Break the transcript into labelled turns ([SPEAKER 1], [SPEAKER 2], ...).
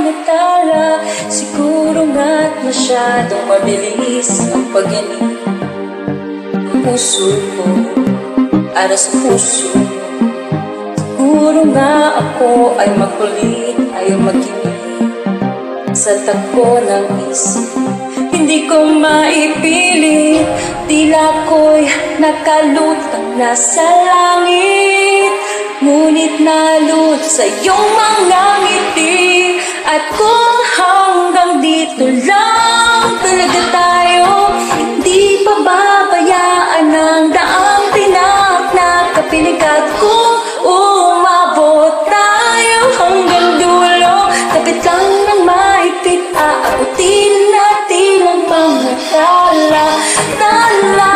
[SPEAKER 1] natala. Siguro nga't masyadong mabilis ang pagyanig ng puso ko para sa puso mo. Siguro nga ako ay makulit, ay makinig sa takbo ng isip. Hindi ko maipilit, tila ko'y nakalutang nasa langit. Ngunit nalut sa iyong mga ngiti. At kung hanggang dito lang talaga tayo, hindi pa babayaan ang daang tinak na kapiling. At kung umabot tayo hanggang dulo, kapit lang ng maipit, aabutin natin ang pangatala. Tala